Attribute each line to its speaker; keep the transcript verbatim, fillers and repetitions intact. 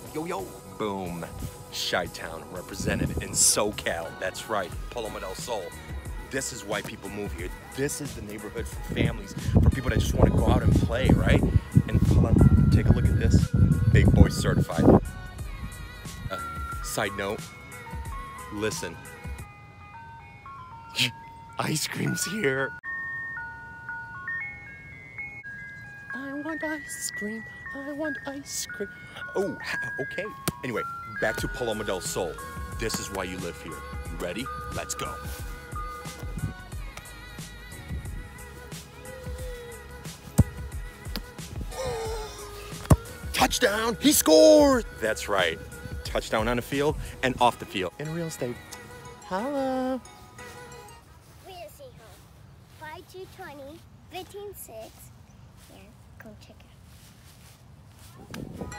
Speaker 1: Yo, yo, boom. Chi-Town represented in SoCal. That's right, Paloma Del Sol. This is why people move here. This is the neighborhood for families, for people that just want to go out and play, right? And hold on, take a look at this. Big boy certified. Uh, side note, listen. Ice cream's here. I want ice cream. I want ice cream. Oh, okay. Anyway, back to Paloma Del Sol. This is why you live here. You ready? Let's go. Touchdown! He scored! That's right. Touchdown on the field and off the field. In real estate. Hello.
Speaker 2: Real estate home. five two twenty, fifteen six. Yeah, come check it out.